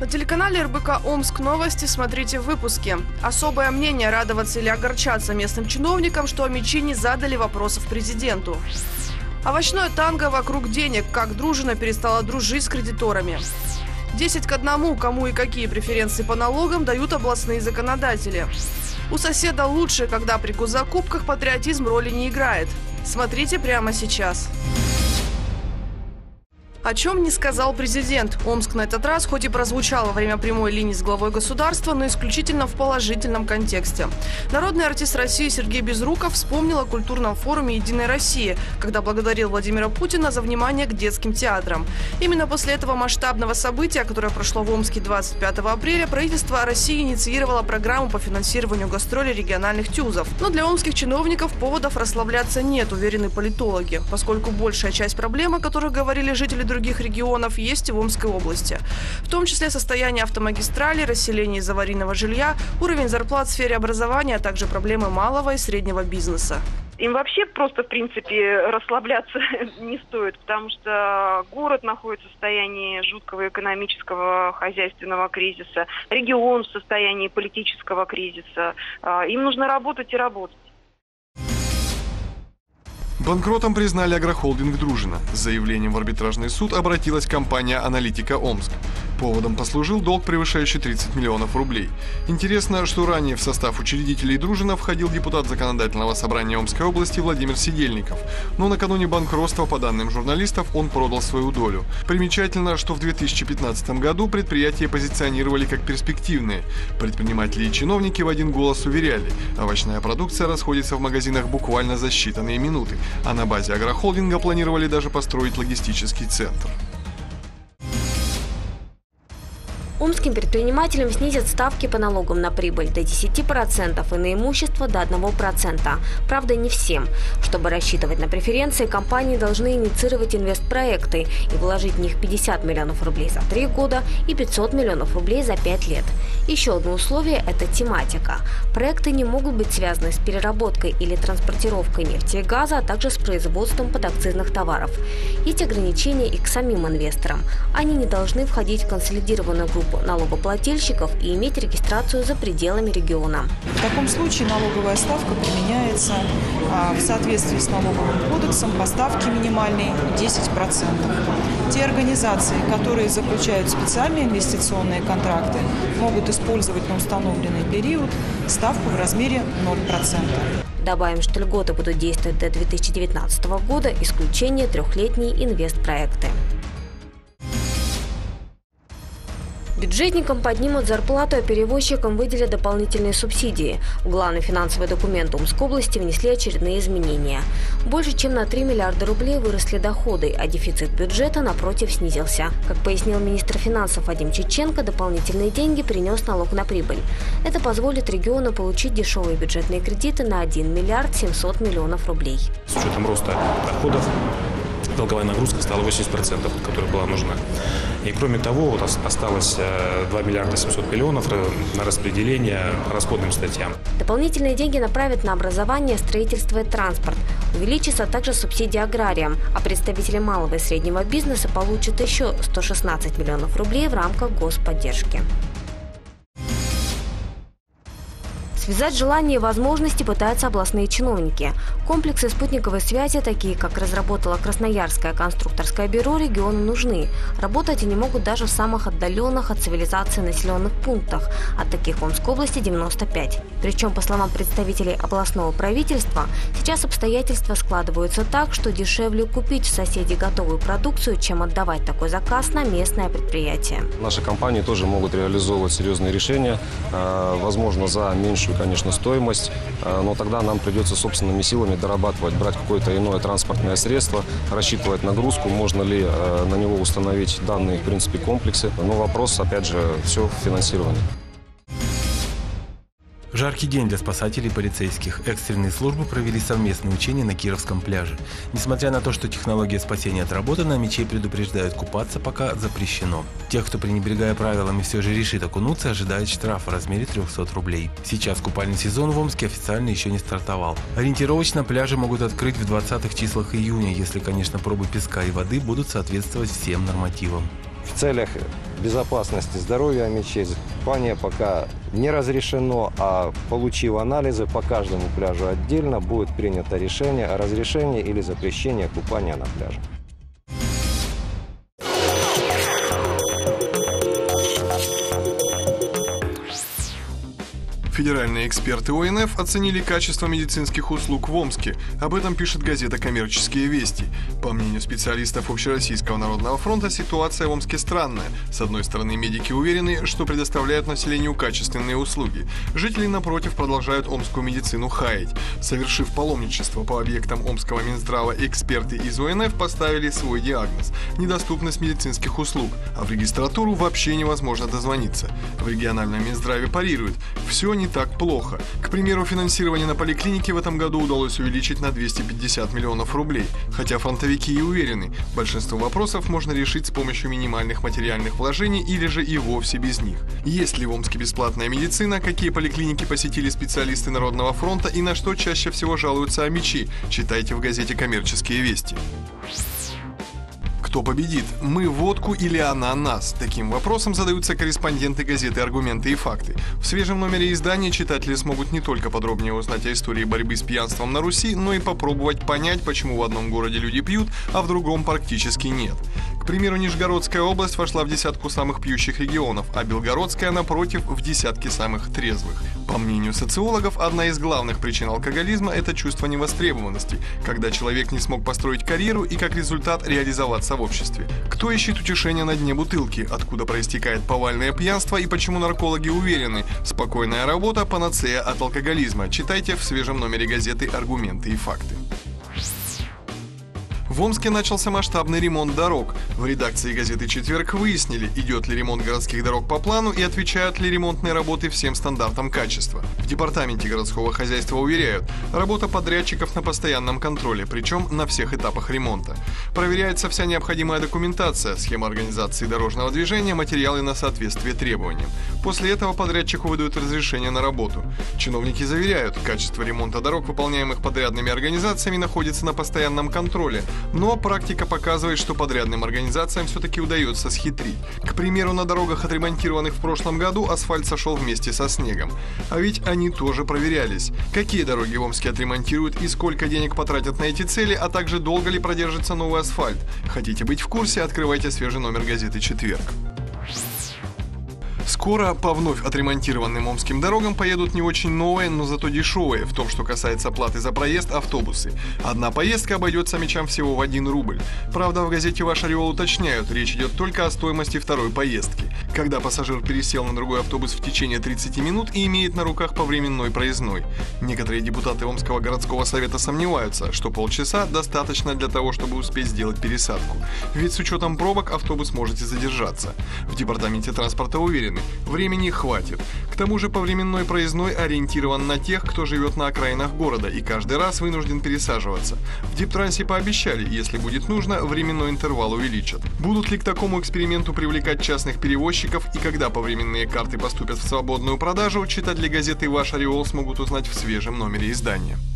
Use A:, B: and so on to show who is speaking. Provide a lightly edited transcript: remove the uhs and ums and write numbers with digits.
A: На телеканале РБК «Омск Новости» смотрите в выпуске. Особое мнение: радоваться или огорчаться местным чиновникам, что омичи не задали вопросов президенту. Овощное танго вокруг денег. Как Дружина перестала дружить с кредиторами. 10-1, кому и какие преференции по налогам дают областные законодатели. У соседа лучше, когда при госзакупках патриотизм роли не играет. Смотрите прямо сейчас. О чем не сказал президент. Омск на этот раз хоть и прозвучал во время прямой линии с главой государства, но исключительно в положительном контексте. Народный артист России Сергей Безруков вспомнил о культурном форуме «Единой России», когда благодарил Владимира Путина за внимание к детским театрам. Именно после этого масштабного события, которое прошло в Омске 25 апреля, правительство России инициировало программу по финансированию гастролей региональных ТЮЗов. Но для омских чиновников поводов расслабляться нет, уверены политологи, поскольку большая часть проблем, о которых говорили жители других регионов, есть и в Омской области. В том числе состояние автомагистралей, расселение из аварийного жилья, уровень зарплат в сфере образования, а также проблемы малого и среднего бизнеса.
B: Им вообще просто, в принципе, расслабляться не стоит, потому что город находится в состоянии жуткого экономического, хозяйственного кризиса, регион в состоянии политического кризиса. Им нужно работать и работать.
C: Банкротом признали агрохолдинг «Дружина». С заявлением в арбитражный суд обратилась компания «Аналитика Омск». Поводом послужил долг, превышающий 30 миллионов рублей. Интересно, что ранее в состав учредителей «Дружина» входил депутат Законодательного собрания Омской области Владимир Сидельников. Но накануне банкротства, по данным журналистов, он продал свою долю. Примечательно, что в 2015 году предприятие позиционировали как перспективные. Предприниматели и чиновники в один голос уверяли, овощная продукция расходится в магазинах буквально за считанные минуты. А на базе агрохолдинга планировали даже построить логистический центр.
D: Омским предпринимателям снизят ставки по налогам на прибыль до 10% и на имущество до 1%. Правда, не всем. Чтобы рассчитывать на преференции, компании должны инициировать инвестпроекты и вложить в них 50 миллионов рублей за 3 года и 500 миллионов рублей за 5 лет. Еще одно условие – это тематика. Проекты не могут быть связаны с переработкой или транспортировкой нефти и газа, а также с производством подакцизных товаров. Есть ограничения и к самим инвесторам. Они не должны входить в консолидированную группу налогоплательщиков и иметь регистрацию за пределами региона.
E: В таком случае налоговая ставка применяется в соответствии с налоговым кодексом по ставке минимальной 10%. Те организации, которые заключают специальные инвестиционные контракты, могут использовать на установленный период ставку в размере 0%.
D: Добавим, что льготы будут действовать до 2019 года, исключение трехлетние инвестпроекты. Бюджетникам поднимут зарплату, а перевозчикам выделят дополнительные субсидии. В главный финансовый документ Омской области внесли очередные изменения. Больше чем на 3 миллиарда рублей выросли доходы, а дефицит бюджета, напротив, снизился. Как пояснил министр финансов Вадим Чеченко, дополнительные деньги принес налог на прибыль. Это позволит региону получить дешевые бюджетные кредиты на 1 миллиард 700 миллионов рублей.
F: С учетом роста доходов долговая нагрузка стала 80%, которая была нужна. И кроме того, вот осталось 2 миллиарда 700 миллионов на распределение по расходным статьям.
D: Дополнительные деньги направят на образование, строительство и транспорт. Увеличится также субсидии аграриям, а представители малого и среднего бизнеса получат еще 116 миллионов рублей в рамках господдержки. Связать желания и возможности пытаются областные чиновники. Комплексы спутниковой связи, такие как разработало Красноярское конструкторское бюро, региону нужны. Работать они могут даже в самых отдаленных от цивилизации населенных пунктах. От таких в Омской области 95. Причем, по словам представителей областного правительства, сейчас обстоятельства складываются так, что дешевле купить в соседей готовую продукцию, чем отдавать такой заказ на местное предприятие.
G: Наши компании тоже могут реализовывать серьезные решения, возможно, за меньшую, конечно, стоимость, но тогда нам придется собственными силами дорабатывать, брать какое-то иное транспортное средство, рассчитывать нагрузку, можно ли на него установить данные, в принципе, комплексы. Но вопрос, опять же, все в финансировании.
H: Жаркий день для спасателей и полицейских. Экстренные службы провели совместные учения на Кировском пляже. Несмотря на то, что технология спасения отработана, омичей предупреждают, купаться пока запрещено. Тех, кто, пренебрегая правилами, все же решит окунуться, ожидает штраф в размере 300 рублей. Сейчас купальный сезон в Омске официально еще не стартовал. Ориентировочно пляжи могут открыть в 20-х числах июня, если, конечно, пробы песка и воды будут соответствовать всем нормативам.
I: В целях безопасности здоровья амичей купание пока не разрешено, а получив анализы по каждому пляжу отдельно, будет принято решение о разрешении или запрещении купания на пляже.
C: Федеральные эксперты ОНФ оценили качество медицинских услуг в Омске. Об этом пишет газета «Коммерческие вести». По мнению специалистов Общероссийского народного фронта, ситуация в Омске странная. С одной стороны, медики уверены, что предоставляют населению качественные услуги. Жители, напротив, продолжают омскую медицину хаять. Совершив паломничество по объектам Омского Минздрава, эксперты из ОНФ поставили свой диагноз – недоступность медицинских услуг, а в регистратуру вообще невозможно дозвониться. В региональном Минздраве парируют – все не так плохо. К примеру, финансирование на поликлинике в этом году удалось увеличить на 250 миллионов рублей. Хотя фронтовики и уверены, большинство вопросов можно решить с помощью минимальных материальных вложений или же и вовсе без них. Есть ли в Омске бесплатная медицина, какие поликлиники посетили специалисты Народного фронта и на что чаще всего жалуются амичи? Читайте в газете «Коммерческие вести». Кто победит? Мы водку или она нас? Таким вопросом задаются корреспонденты газеты «Аргументы и факты». В свежем номере издания читатели смогут не только подробнее узнать о истории борьбы с пьянством на Руси, но и попробовать понять, почему в одном городе люди пьют, а в другом практически нет. К примеру, Нижегородская область вошла в десятку самых пьющих регионов, а Белгородская, напротив, в десятке самых трезвых. По мнению социологов, одна из главных причин алкоголизма – это чувство невостребованности, когда человек не смог построить карьеру и как результат реализоваться в обществе. Кто ищет утешения на дне бутылки, откуда проистекает повальное пьянство и почему наркологи уверены – спокойная работа – панацея от алкоголизма. Читайте в свежем номере газеты «Аргументы и факты». В Омске начался масштабный ремонт дорог. В редакции газеты «Четверг» выяснили, идет ли ремонт городских дорог по плану и отвечают ли ремонтные работы всем стандартам качества. В департаменте городского хозяйства уверяют, работа подрядчиков на постоянном контроле, причем на всех этапах ремонта. Проверяется вся необходимая документация, схема организации дорожного движения, материалы на соответствие требованиям. После этого подрядчику выдают разрешение на работу. Чиновники заверяют, качество ремонта дорог, выполняемых подрядными организациями, находится на постоянном контроле. Но практика показывает, что подрядным организациям все-таки удается схитрить. К примеру, на дорогах, отремонтированных в прошлом году, асфальт сошел вместе со снегом. А ведь они тоже проверялись. Какие дороги в Омске отремонтируют и сколько денег потратят на эти цели, а также долго ли продержится новый асфальт. Хотите быть в курсе? Открывайте свежий номер газеты «Четверг». Скоро по вновь отремонтированным омским дорогам поедут не очень новые, но зато дешевые, в том, что касается платы за проезд, автобусы. Одна поездка обойдется амичам всего в 1 рубль. Правда, в газете «Ваш Орел» уточняют, речь идет только о стоимости второй поездки. Когда пассажир пересел на другой автобус в течение 30 минут и имеет на руках повременной проездной. Некоторые депутаты Омского городского совета сомневаются, что полчаса достаточно для того, чтобы успеть сделать пересадку. Ведь с учетом пробок автобус может и задержаться. В департаменте транспорта уверены, времени хватит. К тому же повременной проездной ориентирован на тех, кто живет на окраинах города и каждый раз вынужден пересаживаться. В Дептрансе пообещали, если будет нужно, временной интервал увеличат. Будут ли к такому эксперименту привлекать частных перевозчиков и когда повременные карты поступят в свободную продажу, читатели газеты «Ваш Орел» смогут узнать в свежем номере издания.